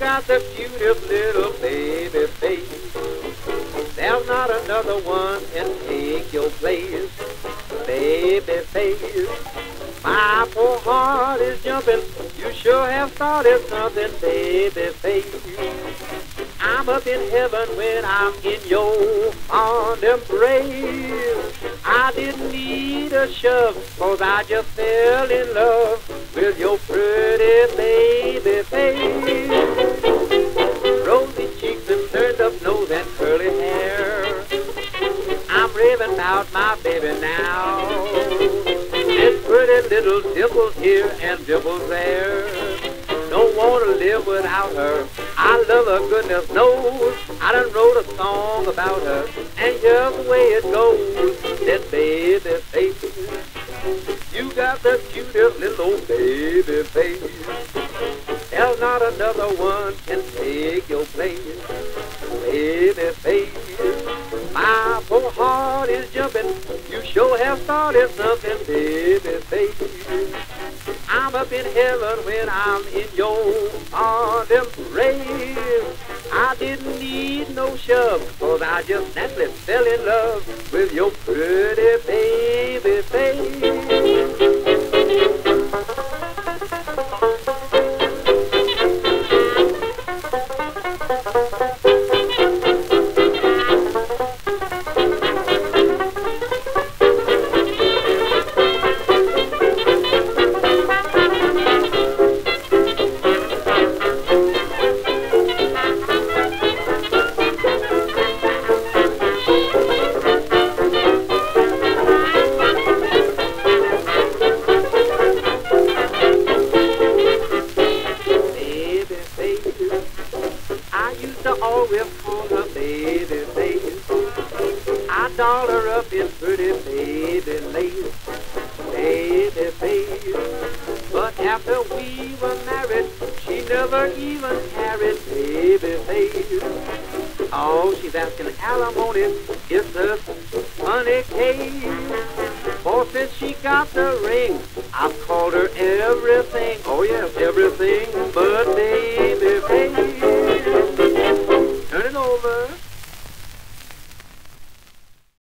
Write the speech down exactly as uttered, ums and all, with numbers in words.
got the cutest little baby face. There's not another one can take your place. Baby face, my poor heart is jumping. You sure have started something, baby face. I'm up in heaven when I'm in your fond embrace. I didn't need a shove, cause I just fell in love with your pretty baby face. Rosy cheeks and turned up nose and curly hair. I'm raving about my baby now. It's pretty little dimples here and dimples there. Don't want to live without her. I love her, goodness knows. I done wrote a song about her, and here's the way it goes. That baby face, you got the cutest little baby face. There's not another one can take your place. Baby face, my poor heart is jumping. You sure have started something, baby face. I'm up in heaven when I'm in your arms embrace. I didn't need no shove, cause I just naturally fell in love with your pretty baby face. I used to always call her baby face. I doll her up in pretty baby lace, baby face. But after we were married, she never even carried baby face. Oh, she's asking alimony, it's a funny case. For since she got the ring, I've called her everything, oh yes, everything but baby face. Turn it over.